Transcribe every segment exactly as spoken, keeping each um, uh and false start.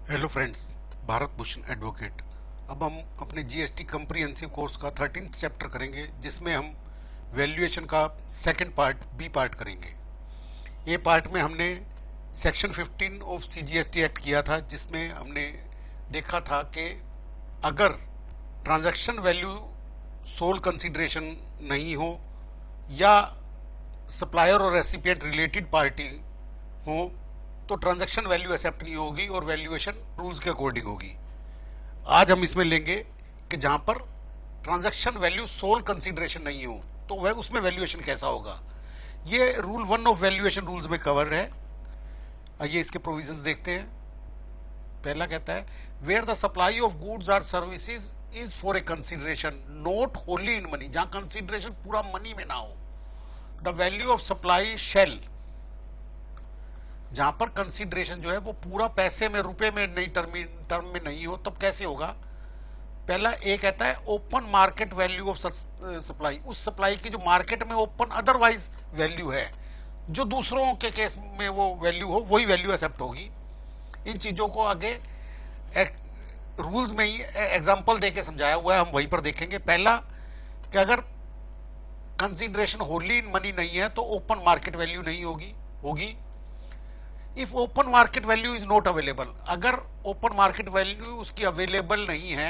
Hello friends, Bharat Bhushan advocate. अब हम अपने जीएसटी कंप्रिहेंसिव कोर्स का थर्टीन चैप्टर करेंगे, जिसमें हम वैल्यूएशन का सेकंड पार्ट बी पार्ट करेंगे। ये पार्ट में हमने section fifteen of CGST act किया था, जिसमें हमने देखा था कि अगर ट्रांजैक्शन वैल्यू सोल कंसिडरेशन नहीं हो या सप्लायर और रेसिपिएंट रिलेटेड पार्टी हो तो ट्रांजैक्शन वैल्यू एक्सेप्ट नहीं होगी और वैल्यूएशन रूल्स के अकॉर्डिंग होगी। आज हम इसमें लेंगे कि जहां पर ट्रांजैक्शन वैल्यू सोल कंसीडरेशन नहीं हो तो वह उसमें वैल्यूएशन कैसा होगा। ये rule one of valuation rules में कवर है। आइए इसके प्रोविजंस देखते हैं। पहला कहता है, where the supply of goods or services is for a consideration not wholly in money, जहां कंसिडरेशन पूरा मनी में ना हो, the value of supply shall, जहां पर कंसीडरेशन जो है वो पूरा पैसे में, रुपए में नहीं, टर्म टर्म में नहीं हो, तब कैसे होगा। पहला ए कहता है open market value of supply, उस सप्लाई की जो मार्केट में ओपन अदरवाइज वैल्यू है, जो दूसरों के केस में वो वैल्यू हो, वही वैल्यू एक्सेप्ट होगी। इन चीजों को आगे रूल्स में ही एग्जांपल देके समझाया हुआ है, हम वहीं पर देखेंगे। पहला कि अगर कंसीडरेशन होली इन मनी नहीं है तो ओपन मार्केट वैल्यू नहीं होगी होगी if open market value is not available, अगर ओपन मार्केट वैल्यू उसकी अवेलेबल नहीं है,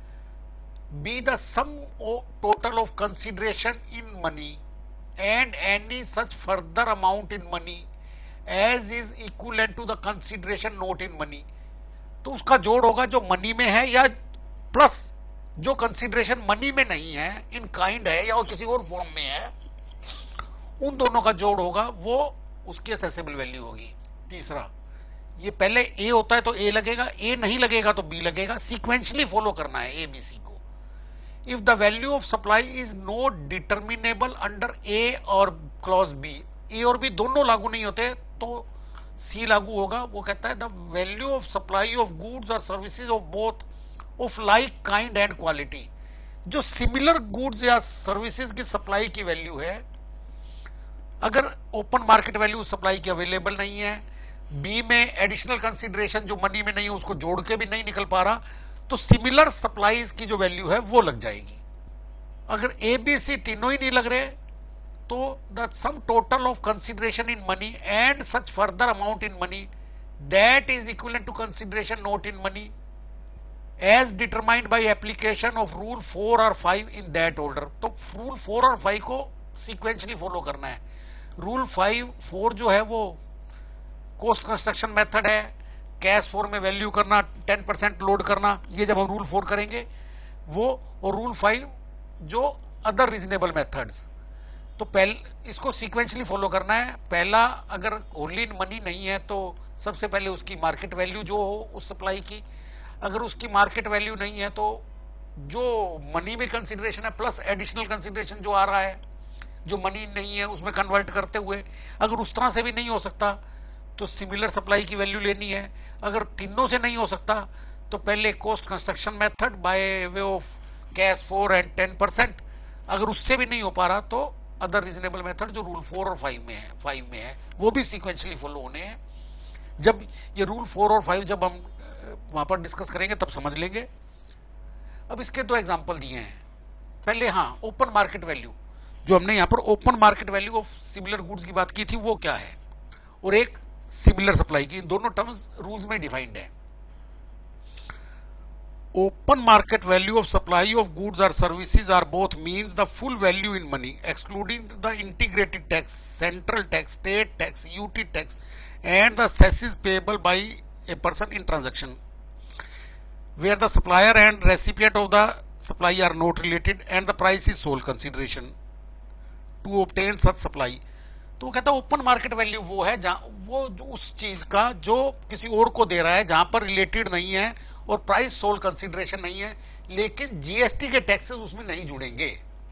B the sum total of consideration in money and any such further amount in money as is equivalent to the consideration not in money, तो उसका जोड़ होगा जो money में है या प्लस जो कंसिडरेशन मनी में नहीं है, इन काइंड है या किसी और फॉर्म में है, उन दोनों का जोड़ होगा, वो उसकी असेसेबल वैल्यू होगी। तीसरा, ये पहले ए होता है तो ए लगेगा, ए नहीं लगेगा तो बी लगेगा, सीक्वेंशली फॉलो करना है ए बी सी को। If the value of supply is not determinable under A और क्लॉज बी, ए और बी दोनों लागू नहीं होते तो सी लागू होगा। वो कहता है the value of supply of goods और services of both of like kind and quality, जो सिमिलर गुड्स या सर्विसेज की सप्लाई की वैल्यू है, अगर ओपन मार्केट वैल्यू सप्लाई की अवेलेबल नहीं है, बी में एडिशनल कंसिडरेशन जो मनी में नहीं है उसको जोड़ के भी नहीं निकल पा रहा, तो सिमिलर सप्लाईज की जो वैल्यू है वो लग जाएगी। अगर ए बी सी तीनों ही नहीं लग रहे तो the sum total of consideration in money and such further amount in money that is equivalent to consideration not in money as determined by application of rule four और फाइव इन दैट ऑर्डर। तो rule four और five को sequentially follow करना है। Rule five four जो है वो cost construction method है, कैश फोर में वैल्यू करना, टेन परसेंट लोड करना, ये जब हम रूल फोर करेंगे वो, और रूल फाइव जो अदर रीजनेबल मेथड्स। तो पहले इसको सीक्वेंशली फॉलो करना है। पहला, अगर ओनली इन मनी नहीं है तो सबसे पहले उसकी मार्केट वैल्यू जो हो उस सप्लाई की, अगर उसकी मार्केट वैल्यू नहीं है तो जो मनी में कंसिडरेशन है प्लस एडिशनल कंसिडरेशन जो आ रहा है जो मनी नहीं है उसमें कन्वर्ट करते हुए, अगर उस तरह से भी नहीं हो सकता तो सिमिलर सप्लाई की वैल्यू लेनी है। अगर तीनों से नहीं हो सकता तो पहले cost construction method by way of cash four and ten percent, अगर उससे भी नहीं हो पा रहा तो अदर रीजनेबल मेथड जो रूल फोर और फाइव में है फाइव में है वो भी सीक्वेंशली फॉलो होने हैं। जब ये रूल फोर और फाइव जब हम वहां पर डिस्कस करेंगे तब समझ लेंगे। अब इसके दो एग्जाम्पल दिए हैं। पहले, हाँ, ओपन मार्केट वैल्यू, जो हमने यहां पर open market value of similar goods की बात की थी वो क्या है, और एक सिमिलर सप्लाई की, इन दोनों टर्म्स रूल्स में डिफाइंड है। Open market value of supply of goods और services are both means the full value in money excluding the integrated tax, central tax, state tax, UT tax and the cesses payable by a person in transaction where the supplier and recipient of the supply are not related and the price is sole consideration to obtain such supply. तो वो कहता है open market value वो है जहां वो जो उस चीज का जो किसी और को दे रहा है, जहां पर रिलेटेड नहीं है और प्राइस सोल कंसिडरेशन नहीं है, लेकिन जीएसटी के टैक्सेस उसमें नहीं जुड़ेंगे।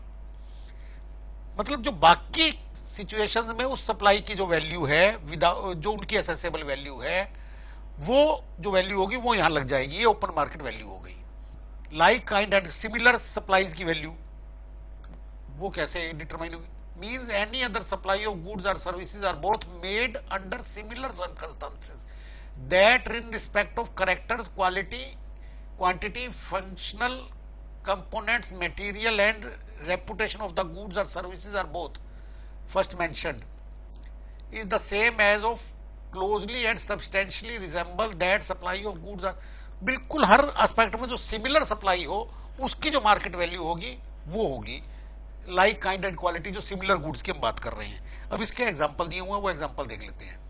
मतलब जो बाकी सिचुएशंस में उस सप्लाई की जो वैल्यू है, जो उनकी असेसेबल वैल्यू है, वो जो वैल्यू होगी वो यहां लग जाएगी। ये ओपन मार्केट वैल्यू हो गई। Like kind and similar supplies की वैल्यू वो कैसे डिटरमाइन होगी, means any other supply of goods or services are both made under similar circumstances that in respect of characters, quality, quantity, functional components, material and reputation of the goods or services are both first mentioned is the same as of closely and substantially resemble that supply of goods are. बिल्कुल हर aspect में जो similar supply हो उसकी जो market value होगी वो होगी, like kind and quality, जो सिमिलर गुड्स की हम बात कर रहे हैं। अब इसके एग्जांपल दिए हुए हैं, वो एग्जांपल देख लेते हैं।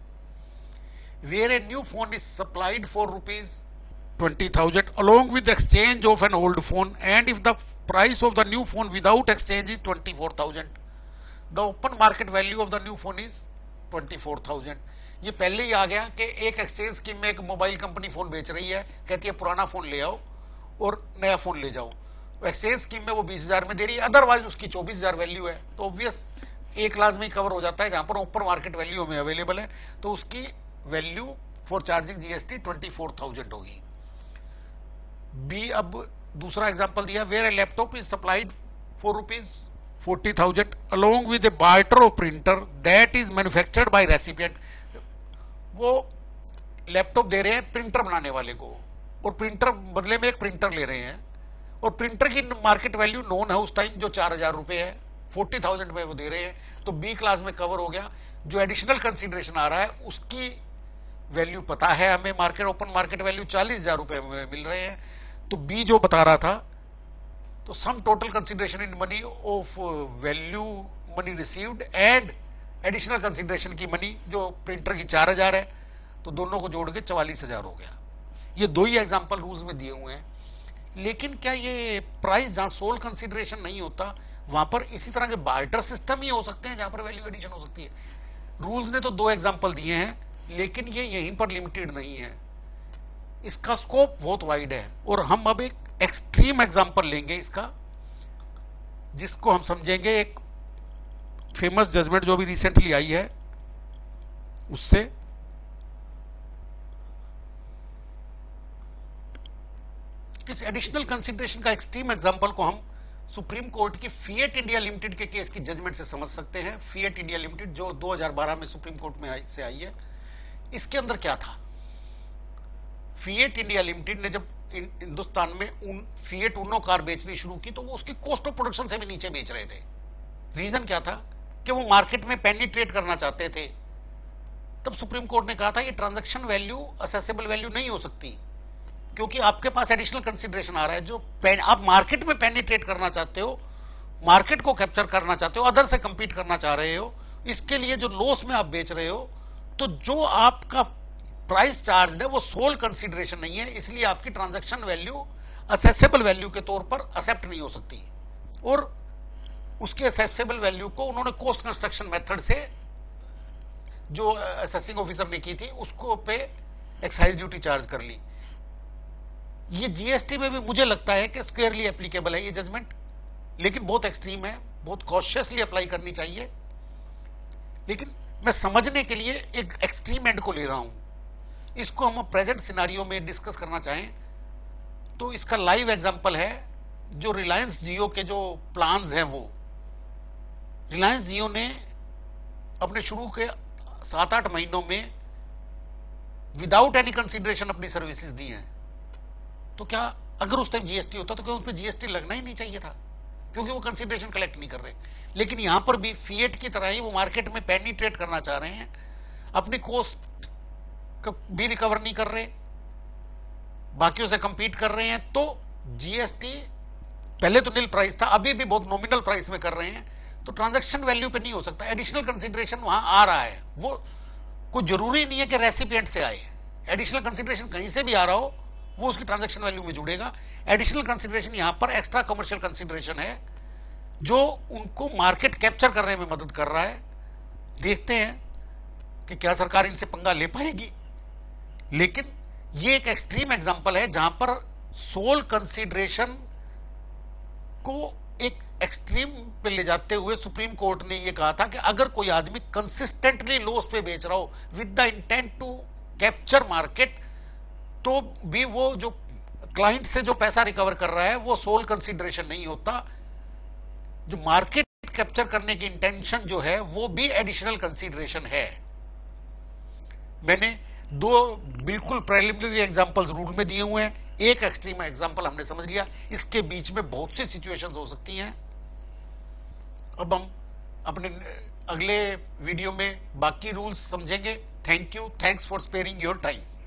Where a new phone is supplied for rupees twenty thousand along with exchange of an old phone, and if the price of the new phone without exchange is twenty-four thousand, the open market value of the new phone is twenty-four thousand। ये पहले ही आ गया कि एक exchange scheme में एक mobile company phone बेच रही है, कहती है पुराना फोन ले आओ और नया फोन ले जाओ। एक्सचेंज स्कीम में वो बीस हजार में दे रही है, अदरवाइज उसकी चौबीस हजार वैल्यू है, तो ऑब्वियस एक क्लास में कवर हो जाता है जहां पर ऊपर मार्केट वैल्यू में अवेलेबल है, तो उसकी value for charging GST twenty four thousand होगी। बी, अब दूसरा एग्जाम्पल दिया, where a laptop is supplied for rupees forty thousand along with a barter of printer that is manufactured by recipient। वो laptop दे रहे हैं प्रिंटर बनाने वाले को, और प्रिंटर बदले में एक प्रिंटर ले रहे हैं, और प्रिंटर की मार्केट वैल्यू नोन है उस टाइम जो चार हजार रुपए है, फोर्टी थाउजेंड में वो दे रहे हैं, तो बी क्लास में कवर हो गया। जो एडिशनल कंसिडरेशन आ रहा है उसकी वैल्यू पता है हमें, मार्केट ओपन मार्केट वैल्यू चालीस हजार रुपए में मिल रहे हैं, तो बी जो बता रहा था, तो sum total consideration in money of value money received and additional consideration की मनी जो प्रिंटर की चार हजार है, तो दोनों को जोड़ के चवालीस हजार हो गया। ये दो ही एग्जांपल रूल्स में दिए हुए हैं। लेकिन क्या ये प्राइस जहां सोल कंसिडरेशन नहीं होता वहां पर इसी तरह के बार्टर सिस्टम ही हो सकते हैं जहां पर वैल्यू एडिशन हो सकती है? रूल्स ने तो दो एग्जांपल दिए हैं, लेकिन ये यहीं पर लिमिटेड नहीं है, इसका स्कोप बहुत वाइड है। और हम अब एक एक्सट्रीम एग्जांपल लेंगे इसका, जिसको हम समझेंगे एक फेमस जजमेंट जो भी रिसेंटली आई है उससे। इस एडिशनल कंसिडरेशन का एक्सट्रीम एग्जांपल को हम सुप्रीम कोर्ट की फिएट इंडिया लिमिटेड के केस की जजमेंट से समझ सकते हैं। फिएट इंडिया लिमिटेड जो दो हज़ार बारह में सुप्रीम कोर्ट में आई, से आई है। इसके अंदर क्या था, फिएट इंडिया लिमिटेड ने जब हिंदुस्तान में उन फिएट उनो कार बेचनी शुरू की तो वो उसकी कॉस्ट ऑफ प्रोडक्शन से भी नीचे बेच रहे थे। रीजन क्या था कि वो मार्केट में पेनिट्रेट करना चाहते थे। तब सुप्रीम कोर्ट ने कहा था ये ट्रांजैक्शन वैल्यू असेसेबल वैल्यू नहीं हो सकती, क्योंकि आपके पास एडिशनल कंसिडरेशन आ रहा है। जो आप मार्केट में पेनिट्रेट करना चाहते हो, मार्केट को कैप्चर करना चाहते हो, अदर से कंपीट करना चाह रहे हो, इसके लिए जो लॉस में आप बेच रहे हो, तो जो आपका प्राइस चार्ज है वो सोल कंसिडरेशन नहीं है, इसलिए आपकी ट्रांजैक्शन वैल्यू असेसेबल वैल्यू के तौर पर एक्सेप्ट नहीं हो सकती। और उसके असेसेबल वैल्यू को उन्होंने कॉस्ट कंस्ट्रक्शन मेथड से जो असेसिंग ऑफिसर ने की थी उसको पे एक्साइज ड्यूटी चार्ज कर ली। ये जीएसटी में भी मुझे लगता है कि स्क्वेयरली एप्लीकेबल है ये जजमेंट, लेकिन बहुत एक्सट्रीम है, बहुत कॉशियसली अप्लाई करनी चाहिए। लेकिन मैं समझने के लिए एक एक्सट्रीम एंड को ले रहा हूं। इसको हम प्रेजेंट सिनारियो में डिस्कस करना चाहें तो इसका लाइव एग्जांपल है जो रिलायंस जियो के जो प्लान्स हैं, वो रिलायंस जियो ने अपने शुरू के सात आठ महीनों में विदाउट एनी कंसिडरेशन अपनी सर्विसेज दी हैं। तो क्या अगर उस टाइम जीएसटी होता तो क्या उस पर जीएसटी लगना ही नहीं चाहिए था, क्योंकि वो कंसिडरेशन कलेक्ट नहीं कर रहे। लेकिन यहां पर भी फिएट की तरह ही वो मार्केट में पेनिट्रेट करना चाह रहे हैं, अपनी कॉस्ट भी रिकवर नहीं कर रहे, बाकियों से कंपीट कर रहे हैं। तो जीएसटी पहले तो नील प्राइस था, अभी भी बहुत नॉमिनल प्राइस में कर रहे हैं, तो ट्रांजैक्शन वैल्यू पे नहीं हो सकता। एडिशनल कंसिडरेशन वहां आ रहा है, वो कोई जरूरी नहीं है कि रेसिपिएंट से आए, एडिशनल कंसिडरेशन कहीं से भी आ रहा हो वो उसकी ट्रांजैक्शन वैल्यू में जुड़ेगा। एडिशनल कंसिडरेशन यहां पर एक्स्ट्रा कमर्शियल कंसिडरेशन है जो उनको मार्केट कैप्चर करने में मदद कर रहा है। देखते हैं कि क्या सरकार इनसे पंगा ले पाएगी। लेकिन ये एक एक्सट्रीम एग्जांपल है जहां पर सोल कंसिडरेशन को एक एक्सट्रीम पे ले जाते हुए सुप्रीम कोर्ट ने यह कहा था कि अगर कोई आदमी कंसिस्टेंटली लॉस पे बेच रहा हो with the intent to capture market, तो भी वो जो क्लाइंट से जो पैसा रिकवर कर रहा है वो सोल कंसिडरेशन नहीं होता। जो मार्केट कैप्चर करने की इंटेंशन जो है वो भी एडिशनल कंसिडरेशन है। मैंने दो बिल्कुल प्रिलिमिनरी एग्जांपल्स रूल में दिए हुए हैं, एक एक्सट्रीम एग्जांपल हमने समझ लिया, इसके बीच में बहुत सी सिचुएशंस हो सकती हैं। अब हम अपने अगले वीडियो में बाकी रूल्स समझेंगे। Thank you, thanks for sparing your time.